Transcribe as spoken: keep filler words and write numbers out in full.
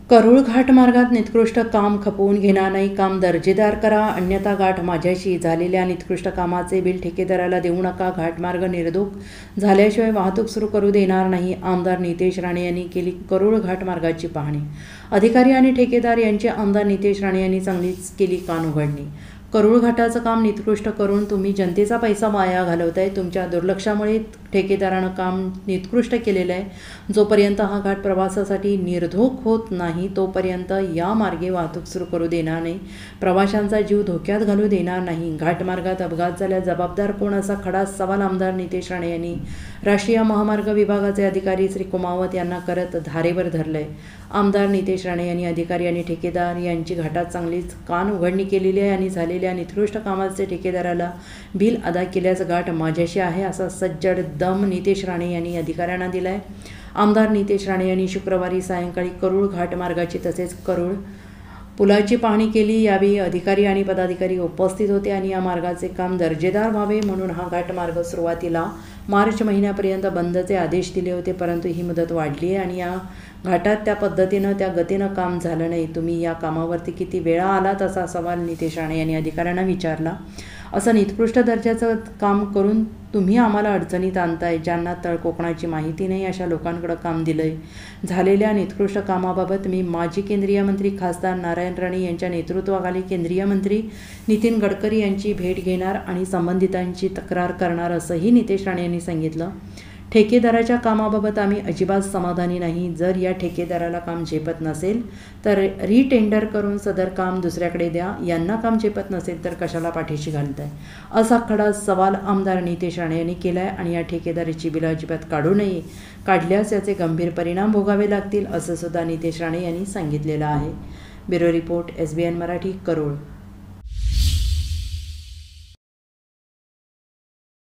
करूळ घाट मार्गात निकृष्ट काम खपवून घेणार नाही, काम दर्जेदार करा, अन्यथा गाठ माझ्याशी. झालेल्या निकृष्ट कामाचे बिल ठेकेदाराला देऊ नका. घाटमार्ग निर्धोक झाल्याशिवाय वाहतूक सुरू करू देणार नाही. आमदार नितेश राणे यांनी केली करूळ घाट मार्गाची पाहणी. अधिकारी आणि ठेकेदार यांची आमदार नितेश राणे यांनी चांगलीच केली कानउघडणी. करूळ घाटाचं काम निकृष्ट करून तुम्ही जनतेचा पैसा वाया घालवताय. तुमच्या दुर्लक्षामुळे ठेकेदारानं काम निकृष्ट केलेलं आहे. जोपर्यंत हा घाट प्रवासासाठी निर्धोक होत नाही तोपर्यंत या मार्गे वाहतूक सुरू करू देणार नाही. प्रवाशांचा जीव धोक्यात घालू देणार नाही. घाटमार्गात अपघात झाल्यास जबाबदार कोण, असा खडा सवाल आमदार नितेश राणे यांनी राष्ट्रीय महामार्ग विभागाचे अधिकारी श्री कुमावत यांना करत धारेवर धरलंय. आमदार नितेश राणे यांनी अधिकारी आणि ठेकेदार यांची घाटात चांगलीच कान उघडणी केलेली आहे आणि झालेल्या निकृष्ट कामाचे ठेकेदाराला बिल अदा केल्याचं गाठ माझ्याशी आहे, असा सज्जड दम नितेश राणे यांनी अधिकाऱ्यांना दिलाय. आमदार नितेश राणे यांनी शुक्रवारी सायंकाळी करूळ घाटमार्गाची तसेच करूळ पुलाची पाहणी केली. यावेळी अधिकारी आणि पदाधिकारी उपस्थित होते आणि या मार्गाचे काम दर्जेदार व्हावे म्हणून हा घाटमार्ग सुरुवातीला मार्च महिन्यापर्यंत बंदचे आदेश दिले होते, परंतु ही मुदत वाढली आहे आणि या घाटात त्या पद्धतीनं त्या गतीनं काम झालं नाही. तुम्ही या कामावरती किती वेळा आलात, असा सवाल नितेश राणे यांनी अधिकाऱ्यांना विचारला. असं निकृष्ट दर्जाचं काम करून तुम्ही आम्हाला अडचणीत आणताय. ज्यांना तळ कोकणाची माहिती नाही अशा लोकांकडं काम दिलंय. झालेल्या निकृष्ट कामाबाबत मी माजी केंद्रीय मंत्री खासदार नारायण राणे यांच्या नेतृत्वाखाली केंद्रीय मंत्री नितीन गडकरी यांची भेट घेणार आणि संबंधितांची तक्रार करणार, असंही नितेश राणे यांनी सांगितलं. ठेकेदाराच्या कामाबाबत आम्ही अजिबात समाधानी नाही. जर या ठेकेदाराला काम झेपत नसेल तर रिटेंडर करून सदर काम दुसऱ्याकडे द्या. यांना काम झेपत नसेल तर कशाला पाठीशी घालताय, असा खडा सवाल आमदार नितेश राणे यांनी केला आहे. आणि या ठेकेदाराची बिलं अजिबात काढू नये, काढल्यास याचे गंभीर परिणाम भोगावे लागतील, असं सुद्धा नितेश राणे यांनी सांगितलेलं आहे. Bureau report, S B N Marathi, Karul.